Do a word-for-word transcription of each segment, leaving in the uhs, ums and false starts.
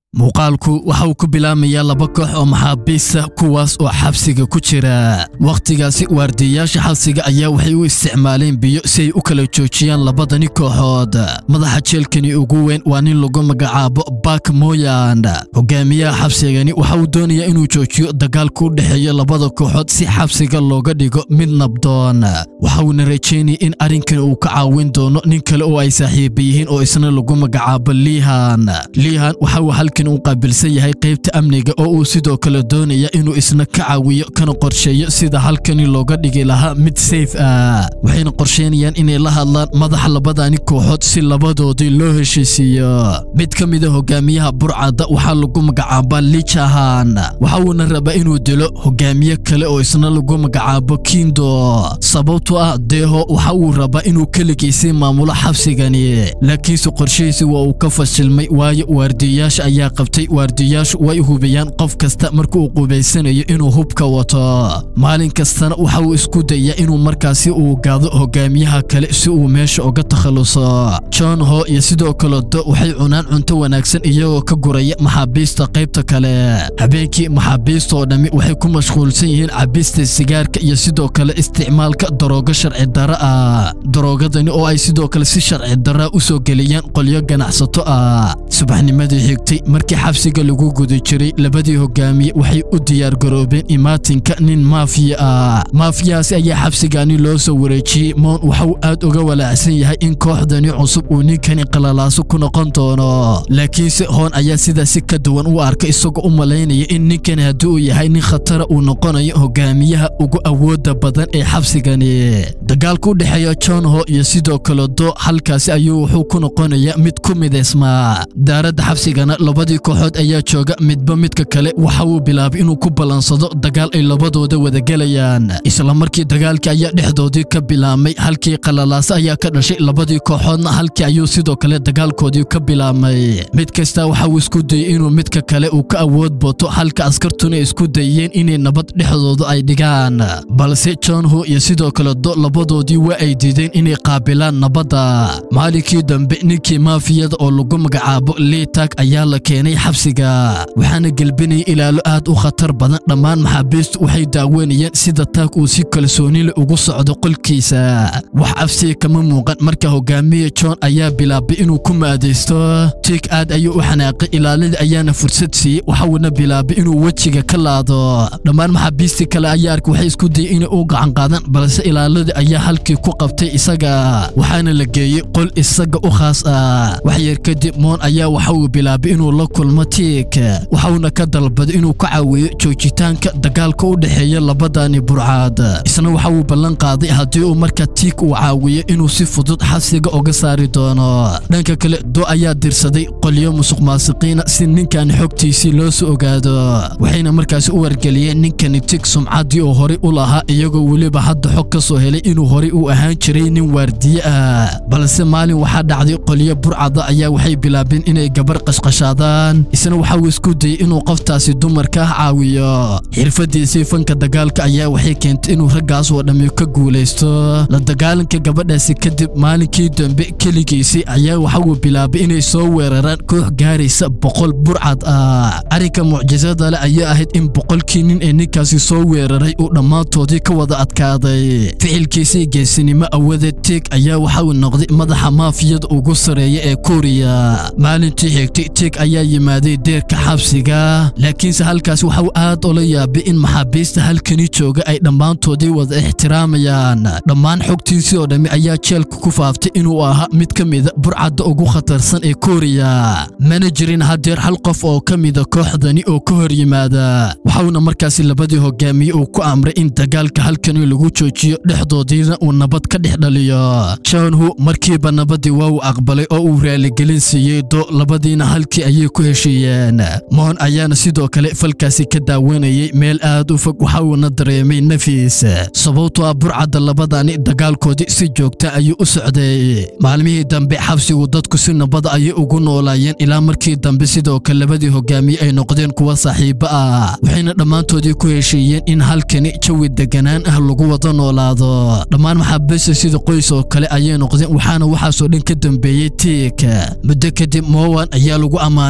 muuqaalku waxa uu ku bilaamayaa laba koox oo maxaabiista kuwaas oo xabsiga ku jira waqtigaasi waardiyaasha xabsiga ayaa waxay u isticmaaleen biyo si ay u kala joojiyaan labadani kooxood madaxa jeelkani ugu weyn waa nin lagu magacaabo Park Moyan hogaamiyaha xabsigani waxa uu doonayaa inuu joojiyo dagaalka u dhaxeeya labada kooxood si xabsiga looga dhigo mid nabdoon waxa uu rajaynayaa in arrinkan uu ka caawin doono nin kale oo ay saaxiib yihiin oo isna lagu magacaabo Lihan Lihan waxa uu halkan uu qaabilsan yahay qaybta amniga oo uu sidoo kale doonaya inuu isna ka caawiyo kana qorsheeyo sida halkani looga dhigi lahaa mid safe ah waxayna qorsheynayaan inay la hadlaan madaxa labadani kooxood si labadoodii loo heshiisiyo mid ka mid ah hogaamiyaha burcada waxa lagu magacaabo Lichahan waxa uu rabaa inuu dilo hogaamiye kale oo isna lagu magacaabo Kindo sababtoo ah deeho waxa uu rabaa inuu kaligiisa maamulo xabsigani laakiin qorshihiisa waa uu ka fashilmay waayo waardiyaasha ayaa qabtay waardiyaashu way hubiyaan qof kasta markuu uu qubaysanayo inuu hubka wato maalin kastana waxa uu isku dayaa inuu markaasi uu gaado hogaamiyaha kale si uu meesha uga takhaluso John Ho iyo sidoo kale do waxay cunaan cunto wanaagsan iyagoo ka guraya maxaabiista qaybta kale habeenkii maxaabiista oo dhami waxay ku mashquulsan yihiin cabista sigaarka iyo sidoo kale isticmaalka darooga sharci darro ah daroogadani oo ay sidoo kale si sharci darro u soo geliyaan qolyo ganacsato ah subaxnimadii xigtay markii xabsiga lagu guda jiray labadii hogaamiye waxay u diyaar garoobeen imaatinka nin maafiya ah maafiyaasi ayaa xabsigani loo soo wareejiyay moon waxa uu aad uga walaacsan yahay in kooxdani cusub uu ninkani qalalaaso ku noqon doono laakiinse hoon ayaa sidaas ka duwan u arkay isagoo u malaynaya in ninkani haddii uu yahay nin khatar uu noqonayo hogaamiyaha ugu awooda badan ee xabsigani dagaalku u dhaxeeya John Ho iyo sidoo kale do halkaasi ayuu wuxuu ku noqonayaa mid ku mideysma daaradda xabsigana labadii kooxood ayaa jooga midba midka kale waxa uu bilaabay inuu ku balansado dagaal ay labadooda wada galayaan isla markii dagaalkii ayaa dhexdoodii ka bilaabmay halkii qalalaas ayaa ka dhashay labadii kooxoodna halkii ayuu sidoo kale dagaalkoodii ka bilaabmay mid kasta waxa uu isku dayay inuu midka kale uu ka awood bato halka askartuna isku dayeen inay nabad dhexdooda ay dhigaan balse John Ho iyo sidoo kale do labadoodii waa ay diideen inay qaabilaan nabadda maalinkii dambe ninkii maafiyada oo lagu magacaabo Litak ayaa la keenay xabsiga waxaana galbinay ilaalo aad u khatar badan dhammaan maxaabiistu waxay daawanayeen sida taag uu si kalsooni leh ugu socdo qolkiisa wax afsi kama muuqan marka hogaamiye John ayaa bilaabay inuu ku maadeysto Tik aad ayuu u xanaaqay ilaalada ayaana fursad siiyay waxa uu bilaabay inuu wajiga ka laado dhammaan maxaabiistii kale ayaa arkay waxay isku dayeen inay u gacan qaadan balse ilaalada ayaa halkii ku qabtay isaga waxaana la geeyay qol isaga u khaas ah wax yar kadib moon ayaa waxa uu bilaabay inuu la kulmo Tik waxa uu ka dalbaday inuu ka caawiyo joojitaanka dagaalka u dhaxeeya labadani burcad isna waxa uu ballan qaaday haddii uu marka Tik uu caawiyo inuu si fudud xabsiga uga saari doono dhanka kale do ayaa dirsaday qolyo musuqmaasuqiina si ninkan xogtiisii loo soo ogaado waxayna markaas u wargeliyeen ninkan Tik sumcadii oo hore u lahaa iyagoo waliba hadda xog ka soo helay inuu hore u ahaan jiray nin waardiye ah balse maalin waxa dhacday qolyo burcada ayaa waxay bilaabeen inay gabar qashqashaadaan isna waxa uu isku dayay inuu qoftaasi dumarka caawiyo xirfadiisii fanka dagaalka ayaa waxay keentay inuu raggaas oo dhami ka guuleysto la dagaalanka gabadhaasi kadib maalinkii dambe kaligiisii ayaa waxa uu bilaabay inay soo weeraraan koox gaaraysa boqol burcad ah arrinka mucjisada leh ayaa ahayd in boqolkii nin ee ninkaasi soo weeraray uu dhammaantoodii ka wada adkaaday ficilkiisii geesinimo awadeed Tik ayaa waxa uu noqday madaxa maafiyada ugu sareeya ee Korea maalintii xigtay Tik ayaa yimaaday deerka xabsiga laakiinse halkaas waxa uu aad ula yaabay in maxaabiista halkani jooga ay dhammaantoodii wada ixtiraamayaan dhammaan xogtiisii oo dhami ayaa jeelka ku faaftay inuu ahaa mid ka mid ah burcadda ugu khatarsan ee Korea mana jirin hadeer hal qof oo ka mid ah kooxdani oo ka hor yimaada waxauna markaasi labadii hogaamiye uu ku amray in dagaalka halkani lagu joojiyo dhexdoodiina uu nabad ka dhex dhaliyo John Ho markiiba nabadii waa uu aqbalay oo uu raaligelin siiyay do labadiina halkii ayay ku heshiiyeen moon ayaana sidoo kale falkaasi ka daawanayay meel aad u fog waxa uuna dareemay nafiis sababtoo ah burcada labadani dagaalkoodii si joogta ayuu u socday maalmihii dambe xabsigu dadku si nabad ayay ugu noolaayeen ilaa markii dambe sidoo kale labadii hogaamiye ay noqdeen kuwa saaxiibo ah waxayna dhammaantoodii ku heshiiyeen in halkani jawi deganaan ah lagu wada noolaado dhammaan maxaabiista sida qoys oo kale ayay noqdeen waxaana waxaasoo dhan ka dambeeyay Tik muddo kadib Mowan ayaa lagu amaanay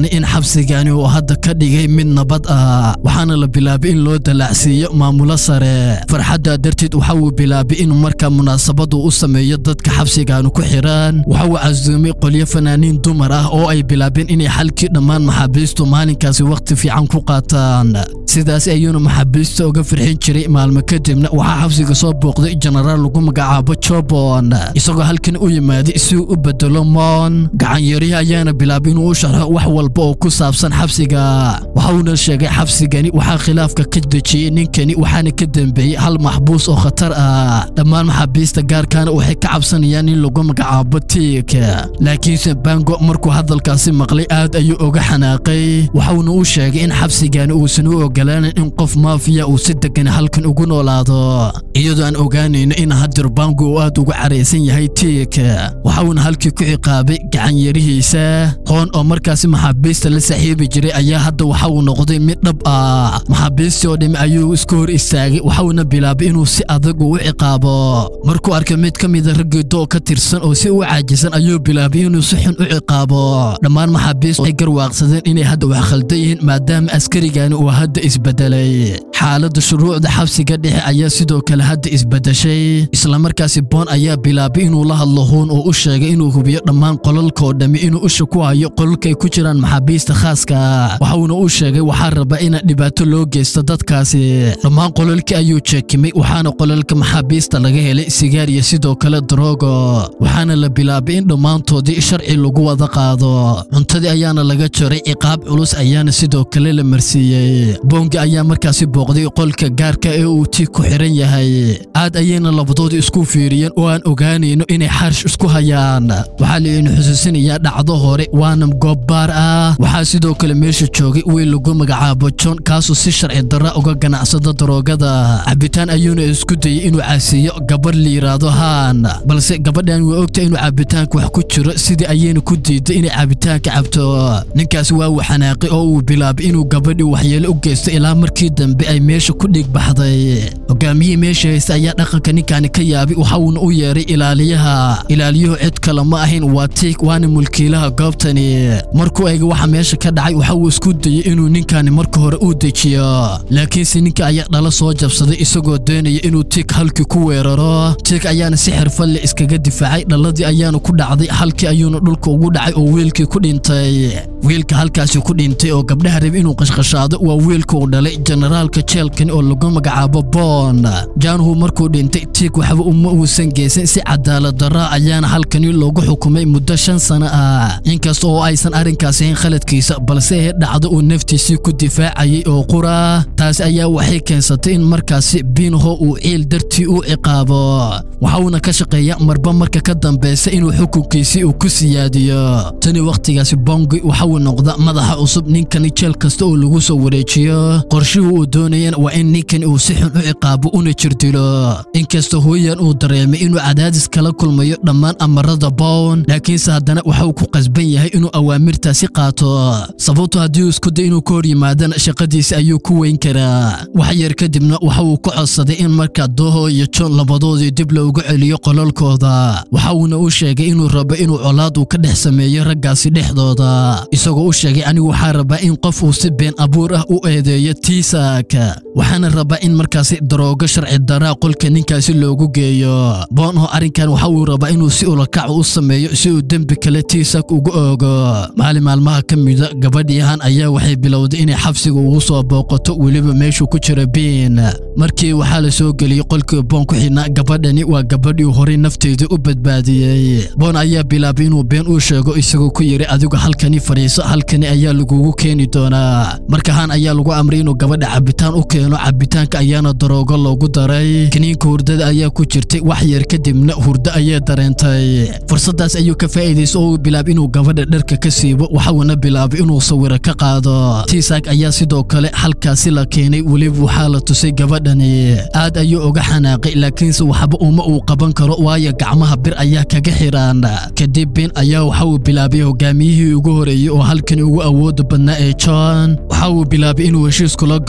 ogaanay in xabsigani uu hadda ka dhigay mid nabad ah waxaana la bilaabay in loo dalacsiiyo maamulo sare farxadda darteed waxa uu bilaabay inuu markaa munaasabadu u sameeyo dadka xabsigani ku xiran waxa uu casuumay qolyo fanaaniin dumar ah oo ay bilaabeen inay xalkii dhammaan maxaabiistu maalinkaasi waqti fiican ku qaataan sidaas ayuuna maxaabiista uga farxin jiray maalmo kadibna waxaa xabsiga soo booqday jenaraal lagu magacaabo Chobon isagoo halkan u yimaaday si uu u bedelo Mon gacan yari ayaana bilaabay inuu u sharxo wax walba oo ku saabsan xabsiga waxa uu sheegay xabsigani waxa khilaafka ka dejiyay ninkani waxaana ka dambeeyay hal maxbuus oo khatar ah dhammaan maxaabiista gaarkaana waxay ka cabsanayaan in lagu magacaabo Tik laakiin Bango markuu hadalkaasi maqlay aad ayuu uga xanaaqay waxa uu sheegay in xabsigani uusan u ogolaanin in qof maafiya uu si degan halkan ugu noolaado iyadoo aan ogaanayno in hadir Bango uu aad uga careysan yahay Tik waxa uu halkii ku ciqaabay gacan yarihiisa hoon oo markaasi maxaabiista la saaxiibi jiray ayaa hadda waxa uu noqday mid dhab ah maxaabiista oo dhimi ayuu isku hor istaagay waxa uuna bilaabay inuu si adag u ciqaabo markuu arkay mid ka mid ah raggiisa oo ka tirsan oo si u caajisan ayuu bilaabay inuu si xun u ciqaabo dhammaan maxaabiista ay garwaaqsadeen inay hadda wax khaldan yihiin maadaama askarigani uu hadda isbedelay xaaladda shuruucda xabsiga dhexe ayaa sidoo kale hadda isbedeshay isla markaasi Bon ayaa bilaabay inuu la hadlo hoon oo u sheegay inuu hubiyo dhammaan qolalka oo dhami inuu u shaku hayo qolalka ay ku jiraan maxaabiista khaaska waxa uu u sheegay waxa raba in dhibaato loo geysto dadkaasi dhammaan qolalka ayuu jeekimay waxaana qolalka maxaabiista laga helay sigaar iyo sidoo kale drogo waxaana la bilaabay in dhammaantoodii sharci lagu wada qaado cuntadii ayaana laga jaray ciqaab culus ayaana sidoo kale la marsiiyay Bongi ayaa markaasi booqday qolka gaarka ee uu Tik ku xiran yahay aad ayayna labadoodii isku fiiriyeen oo aan ogaanayno inay xarsh isku hayaan waxa la inuu xusuusinayaa dhacdo hore waana goob baar ah waxa sidoo kale meesha joogay wiil lagu magacaabo John kaasoo si sharci darro uga ganacsada droogada cabitaan ayuuna isku dayay inuu caasiyo gabar la yiraahdo Han balse gabadhan way ogtay inuu cabitaanka wax ku jiro sidii ayayna ku diiday inay cabitaanka cabto ninkaas waa uu xanaaqay oo uu bilaabay inuu gabadhii waxyeelo u geysto ilaa markii dambe ay meesha ku dhig baxday hogaamiyihii meesha haysta ayaa dhaqanka ninkani ka yaabay waxa uuna u yeeray ilaaliyaha ilaaliyuhu cid kale ma ahayn waa Tik waana mulkiilaha goobtani markuu eegay waxa meesha ka dhacay waxa uu isku dayay inuu ninkani marka hore u dejiyo laakiin ninka ayaa dhala soo jabsaday isagoo doonaya inuu Tik halkii ku weeraro Tik ayaana si xirfad leh iskaga difaacay dhaladii ayaana ku dhacday halkii ayuuna dhulka ugu dhacay oo wiilkii ku dhintay wiilka halkaasi ku dhintay oo gabdhaha rab inuu qashqashaado waa wiilka uu dhalay generaalka jeelkan oo lagu magacaabo Bon Janhu markuu dhintay Tik waxba uma uusan geysan si cadaalad darro ayaana halkani loogu xukumay muddo shan sano ah inkastoo oo aysan arrinkaasi ahayn khaladkiisa balse dhacdo uu naftiisii ku difaacayay oo qura taas ayaa waxay keensatay in markaasi Binho uu ciil dartii u ciqaabo waxa uuna ka shaqeeyaa marba marka ka dambaysa inuu xukunkiisii uu ku siyaadiyo tani waqtigaasi Bongi waxa uu noqda madaxa cusub ninkani jeel kasta oo lagu soo wareejiyo qorshuhu uu doonayeen waa in ninkani uu si xun u ciqaabo una jirdilo inkastoo hooyan uu dareemay inuu cadaadis kala kulmayo dhammaan amarada Bon laakiinse haddana waxa uu ku qasban yahay inuu awaamirtaasi qaato sababtoo haddii uu isku day inuu ka hor yimaadana shaqadiisa ayuu ku weyn karaa wax yar kadibna waxa uu ku codsaday in markaa Doho iyo John labadoodii dib loogu celiyo qolalkooda waxa uuna u sheegay inuu rabo inuu colaad uu ka dhex sameeyo raggaasi dhexdooda isagoo u sheegay anigu waxaa rabaa in qof uu si been abuur ah u eedeeyo Tisak waxaana rabaa in markaasi daroogo sharci darro qolka ninkaasi loogu geeyo Bon oo arrinkan waxa uu rabaa inuu si ulakac u sameeyo si uu dembi kale Tisak ugu oogo maalin maalmaha ka mid ah gabadhii Han ayaa waxay bilowday inay xabsiga ugu soo booqato weliba meeshu ku jira Bin markii waxa la soo geliyay qolka Bon ku xidhnaa gabadhani waa gabadhii hore nafteeda u badbaadiyay Bon ayaa bilaabay inuu been u sheego isagoo ku yiri adigu halkani fariiso halkani ayaa lagugu keeni doonaa marka Han ayaa lagu amray inuu gabadha cabitaan u keeno cabitaanka ayaana daroogo loogu daray kaniinka hurdada ayaa ku jirtay wax yar kadibna hurdo ayaa dareentay fursadaas ayuu ka faa'iideystay oo bilaabay inuu gabadha dharka ka siibo waxa uu bilaabay inuu sawir ka qaado Tisak ayaa sidoo kale halkaasi la keenay waliba waxa la tusay gabadhani aad ayuu uga xanaaqay laakiinse waxba uma uu qaban karo waayo gacmaha bir ayaa kaga xiran kadib Bin ayaa waxa uu bilaabay hogaamiyihii ugu horeeyay oo halkan ugu awood badnaa ee John waxa uu bilaabay inuu heshiis kula galo in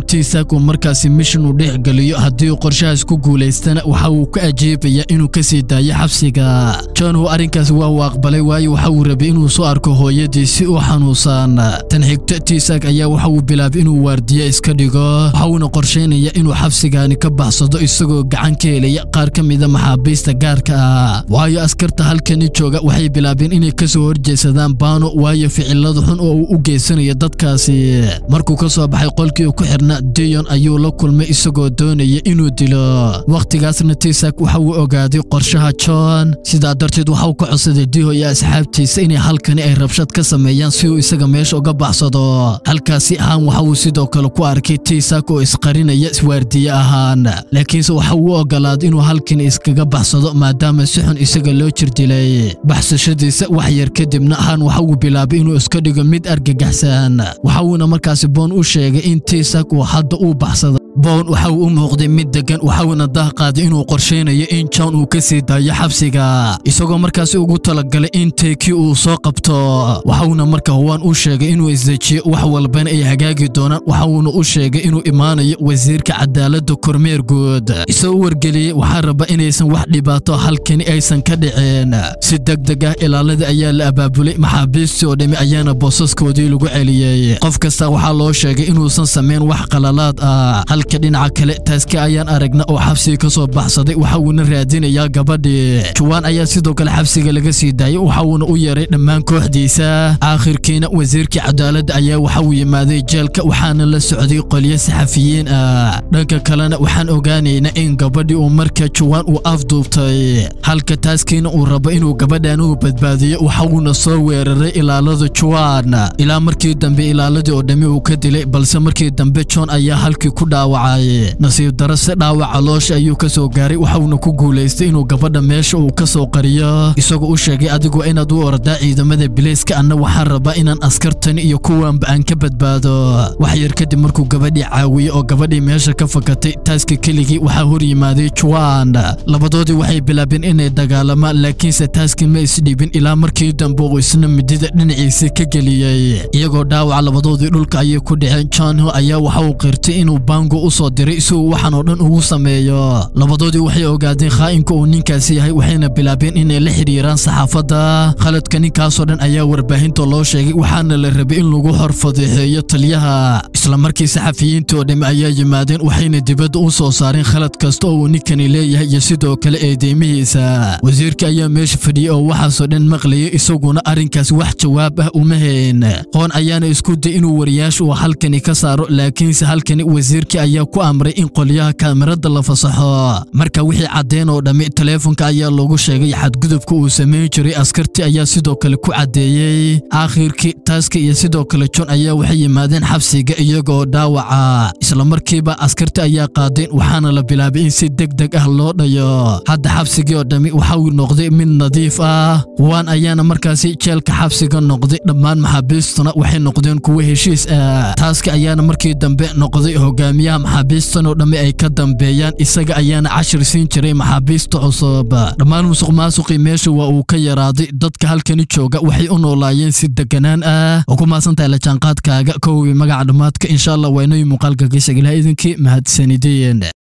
tiisaak uu markaasi mission u dhex galiyo haddii uu qorshahaas ku guulaystana waxa uu ka ajeebaya inuu ka sii daayo xabsiga. John uu arrinkaas waa uu aqbalay waayo waxa uu rabay inuu soo arko hooyadiisi oo xanuunsan. tan xigta tiisaak ayaa waxa uu bilaabay inuu waardiye iska dhigo, waxa uuna qorsheynaya inuu xabsigaani ka baxsado isagoo gacan ka helaya qaar ka mid ah maxaabiista gaarka ah. waayo askarta halkani jooga waxay bilaabeen inay ka soo horjeesadaan Bano waayo ficilada xun oo uu u geysanayo dadkaasi. markuu ka soo baxay qolkii uu ku xirnaa Dion ayuu la kulmay isagoo doonaya inuu dilo. waqtigaasna tiisaak waxa uu ogaaday qorshaha John, sidaa darteed waxa uu ka codsaday Dio iyo asxaabtiisa inay halkani ay rabshad ka sameeyaan si uu isaga meesha uga baxsado. halkaasi Han waxa uu sidoo kale ku arkay tiisaak oo isqarinaya iswaardiye ahaan, laakiinse waxa uu ogolaaday inuu halkan iskaga baxsado maadaama si xun isaga loo jirdilay. baxsashadiisa wax yar kadibna Han waxa uu bilaabay inuu iska dhigo mid argagaxsan, waxa uuna markaasi Bon u sheegay in tiisaak uu hadda uu baxsado. Bon waxa uu u muuqday mid degan, waxa uuna dah qaaday inuu qorsheynayo in John uu ka sii daayo xabsiga isagoo markaasi ugu talagalay in Teki uu soo qabto. waxa uuna markaa Hwan u sheegay inuu isdejiyo wax walbana ay hagaagi doonaan, waxa uuna u sheegay inuu imaanayo wasiirka cadaaladda kormeer guud isagoo wargeliyay waxa raba inaysan wax dhibaato halkani aysan ka dhicin. si degdeg ah ilaalada ayaa la abaabulay, maxaabiistii oo dhami ayaana boosaskoodii lagu celiyay. qof kasta waxaa loo sheegay inuusan sameyn wax qalalaad ah. halka dhinaca kale Taaski ayaan aragna oo xabsiga ka soo baxsaday, waxa uuna raadinayaa gabadhii. Juwan ayaa sidoo kale xabsiga laga sii daayay, waxa uuna u yeeray dhammaan kooxdiisa. aakhirkiina wasiirkii cadaaladda ayaa waxa uu yimaaday jeelka, waxaana la socday qolyo saxafiyiin ah. dhanka kalena waxaan ogaanaynaa in gabadhii uu markaa Juwan uu afduubtay, halka Taaskiina uu rabo inuu gabadhan uu badbaadiyo. waxa uuna soo weeraray ilaalada Juwan ilaa markii dambe ilaaladii oo dhami uu ka dilay, balse markii dambe John ayaa halkii ku dhaawacay. nasiib darase dhaawac caloosha ayuu ka soo gaaray, waxa uuna ku guulaystay inuu gabadha meesha uu ka soo qariyo isagoo u sheegay adigu inaad u ordaa ciidamada bilayska, anna waxaan rabaa inaan askartani iyo kuwanba aan ka badbaado. wax yar kadib markuu gabadhii caawiyey oo gabadhii meesha ka fakatay, Taaski keligii waxaa hor yimaaday Juwan. labadoodii waxay bilaabeen inay dagaalamaan, laakiinse Taaski ma isdhiibin ilaa markii dambe uu isna midida dhinaciisa ka geliyey. iyagoo dhaawac labadoodii dhulka ayay ku dhaceen. John ayaa waxa uu qirtay inuu Bango u soo diray si uu waxan oo dhan ugu sameeyo. labadoodii waxay ogaadeen khaa'inka uu ninkaasi yahay, waxayna bilaabeen inay la xiriiraan saxaafadda. khaladka ninkaasoo dhan ayaa warbaahinta loo sheegay, waxaana la rabay in lagu horfadeexeeyo taliyaha. isla markii saxafiyiintii oo dhami ayaa yimaadeen, waxayna dibadda u soo saareen khalad kasta oo uu ninkani leeyahay iyo sidoo kale eedeymihiisa. wasiirka ayaa meesha fadhiyay oo waxaasoo dhan maqlayay, isaguna arrinkaas wax jawaab ah uma hayn. Hwan ayaana isku day inuu wariyaasha uu halkani ka saaro, laakiinse halkani wasiirkii ayaa ku amray in qolyaha kaamirada la fasaxo. marka wixii cadeen oo dhami taleefanka ayaa loogu sheegay xadgudubka uu sameyn jiray. askartii ayaa sidoo kale ku cadeeyay. aakhirkii Taaski iyo sidoo kale John ayaa waxay yimaadeen xabsiga iyagoo dhaawaca. isla markiiba askartii ayaa qaadeen, waxaana la bilaabay in si degdeg ah loo dhayo. hadda xabsigii oo dhami waxa uu noqday mid nadiif ah. Hwan ayaana markaasi jeelka xabsiga noqday, dhammaan maxaabiistuna waxay noqdeen kuwo heshiis ah. Taaski ayaana markii dambe noqday hogaamiyaha maxaabiistan oo dhami ay ka dambeeyaan, isaga ayaana cashir siin jiray maxaabiista cusub. dhammaan musuqmaasuqii meesha waa uu ka yaraaday. dadka halkani jooga waxay u noolaayeen si deganaan ah. oo ku maasantahay la jaanqaadkaaga ka hubi magaca dhammaadka. insha Allah waa inoo muuqaalka geesaga ilaha idinkii mahadsanideen.